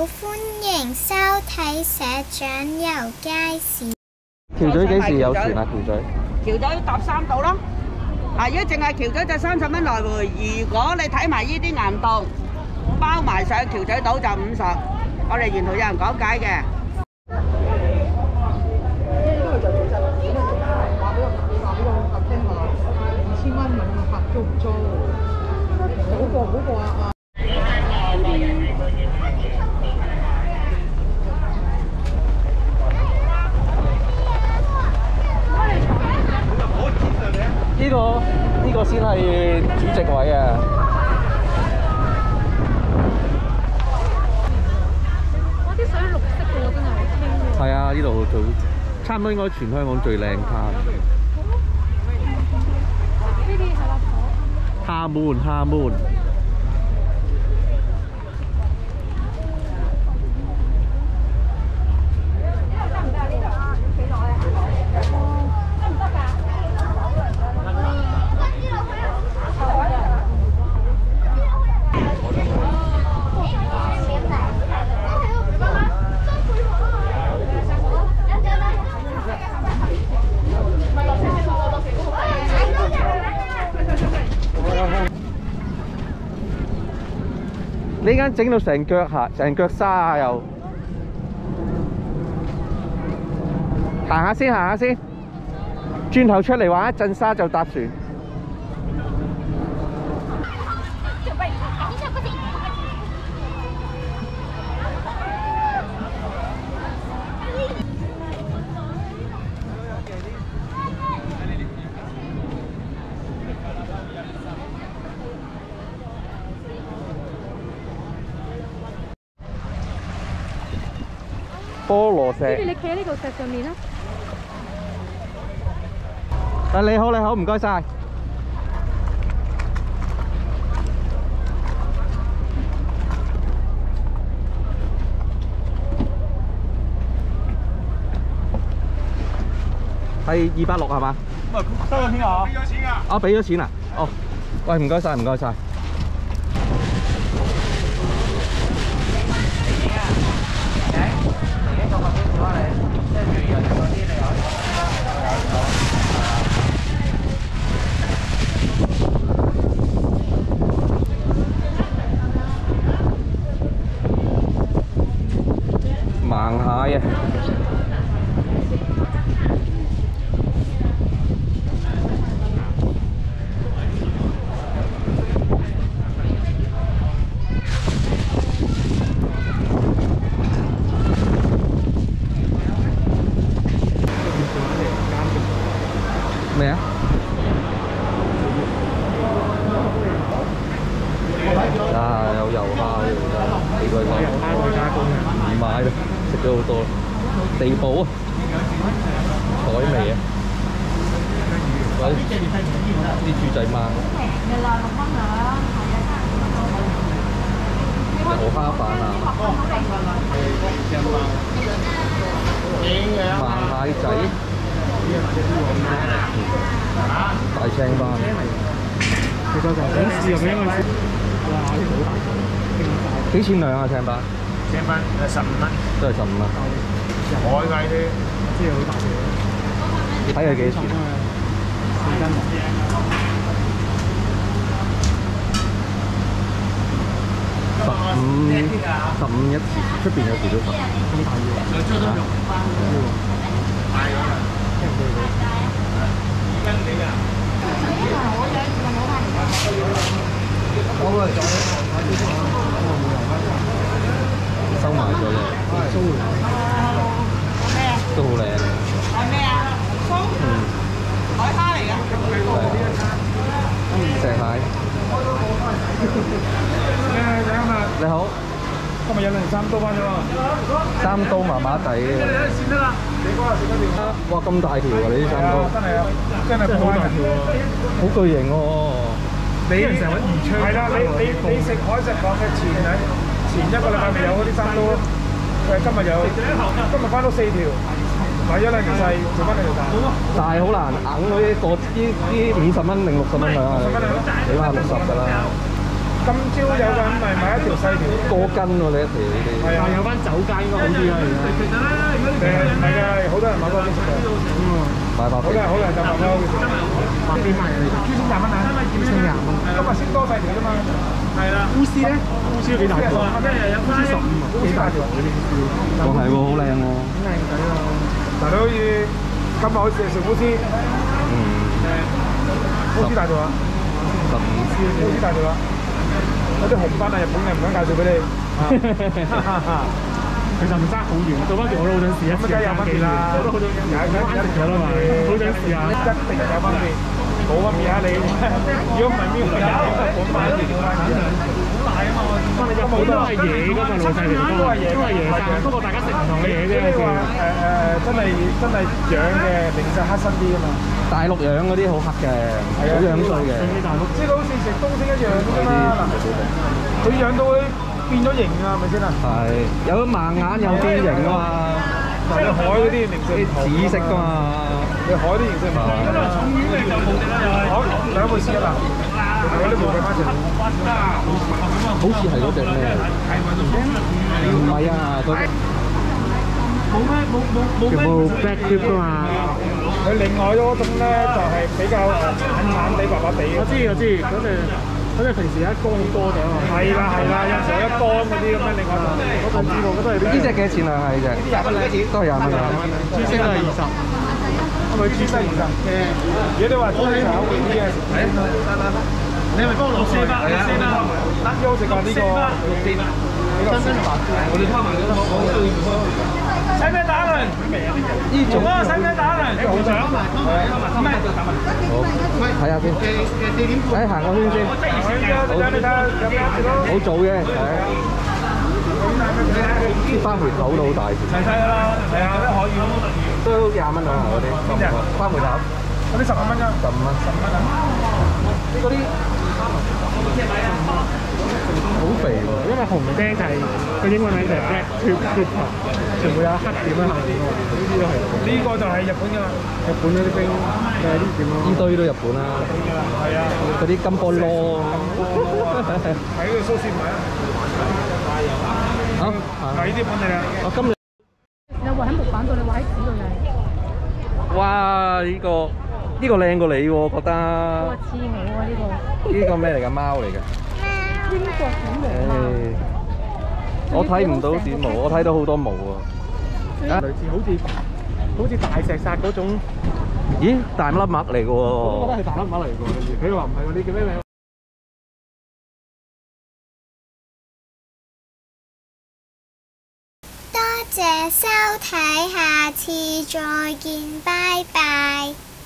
歡迎收睇社長遊街市。 橋咀幾時有船啊？橋咀？ 橋咀搭3度咯。如果淨係橋咀就30蚊來回，如果你睇埋呢啲岩洞，包埋上橋咀島就50。我哋沿途有人講解嘅。 2000蚊問個客租唔租？嗰個啊！ 呢個先係主席位啊！ 哇！啲水綠色嘅喎，真係好清喎。 係啊，呢度做差唔多應該全香港最靚灘。 呢啲係啦， 蝦門。呢間整到成腳沙啊！又行下先，轉頭出嚟玩一陣沙就搭船。菠蘿石， 你企喺呢度石上面啦。 你好，唔該晒。係260係嘛？ 喂，收咗錢啊？俾咗錢啊？ 啊，俾咗錢啊？哦，喂，唔該晒。盲蟹啊！咩啊？有油蝦呢度真係幾鬼貴。油蝦佢加工嘅，唔買啦，食咗好多。地寶啊，海味啊，啲豬仔掹。平嘅啦，6蚊啊，油蝦飯啊，盲蟹仔。大青斑，其實就想試入俾佢試。哇！啲好大個，幾錢兩啊？青斑？ 青斑15蚊， 都係15蚊。 海雞啲，知係好大隻。 睇佢幾錢 ？4斤。 15一次，出邊有時都10。咁大要？出咗肉。大咗啦。收埋咗咧，都好靚。 係咩啊？鬆？海蝦嚟㗎。 石蟹。你好。 今日有2、3刀翻咗喎。 3刀麻麻地。 算得啦，你嗰日食得掂啦。 哇！咁大條㗎，你啲3刀。 真係好大條喎， 好巨型喎。 你成日揾魚槍。係啦，你食海食講嘅前1個禮拜未有嗰啲3刀咯。今日翻到4條，買咗2細，做翻2條大。 但係好難硬嗰啲50蚊定60蚊兩啊，起碼60㗎啦。 今朝有個人咪買一條細條， 過斤喎你一條呢啲。 係啊， 有班酒家應該好啲啦，而家。 唔係㗎，好多人買過幾食嘅。 買翻好多人就買翻好幾食。 買幾賣啊？ 豬先20蚊啊！ 豬先20蚊。 今日先多細條啫嘛。係啦。 烏絲咧？烏絲都幾大條。烏絲15啊，幾大條嗰啲烏絲。 哦係喎，好靚喎。 好靚仔啊！ 嗱，你好似今日好似食烏絲，烏絲大條啊！15烏絲大條啊！有啲紅斑啊，日本嘅唔想介紹俾你。 其實唔爭好遠，到翻時我都好想試一試。 咁梗係有分別啦， 我都好想食咗啦嘛，好想試下。 一定係有分別，冇分別啊你！如果唔係邊個人本買一條翻嘅？ 我哋日本都係嘢㗎嘛，老細嚟講都係嘢生，不過大家食唔同嘅嘢啫。 你話真係養嘅，零舍黑身啲㗎嘛。 大陸養嗰啲好黑嘅，好樣衰嘅。 大陸即係好似食東星一樣㗎嘛。佢養到佢變咗型啊，係咪先啊？ 係，有盲眼有變形㗎嘛。 即係海嗰啲零舍紫色㗎嘛。 你海啲形式唔同。好，兩回事啦。嗰啲玫瑰花茶。 好似係嗰隻咩？唔係啊，嗰隻叫冇 black tip 㗎嘛。 佢另外嗰種咧就係比較橙地、白白地。 我知，嗰隻平時一缸好多嘅嘛。 係啦，有時候一缸嗰啲咁樣，另外就我知道，嗰都係呢隻幾錢兩係隻？都係20蚊啊。 豬星都係20，係咪豬星20？ 如果你話中意炒嗰啲嘅，你係咪幫我600？呢好食過呢個600，呢個400。我哋偷埋咗，使咩打輪？呢種使咩打輪？你好想？唔係， 好，睇下先。誒，行個圈先。好早嘅，係。番梅頭都好大條。 齊晒㗎啦，係啊，都可以。 都20蚊兩盒嗰啲。邊隻？番梅頭。 嗰啲15蚊啫。15蚊啊！ 呢嗰啲好肥喎， 因為紅釘就係個英文名就係 black tip， 全部有黑點喺後面喎。呢啲都係。 呢個就係日本㗎啦。 日本嗰啲冰就係呢點咯。 呢堆都日本啦。 係啊。 嗰啲金菠蘿。 喺呢個蘇斯買啊。 好。 係呢啲本地啦。 我今日。 你畫喺木板度，你畫喺紙度又係。 哇！呢個靚過你喎，覺得。 我似我啊呢個。 呢個咩嚟㗎？貓嚟㗎。 英國短毛貓。 我睇唔到短毛，我睇到好多毛啊！ 類似好似大石煞嗰種。 咦？大粒麥嚟㗎喎。 我覺得係大粒麥嚟㗎喎，佢話唔係喎，你叫咩名？ 多謝收睇，下次再見，拜拜。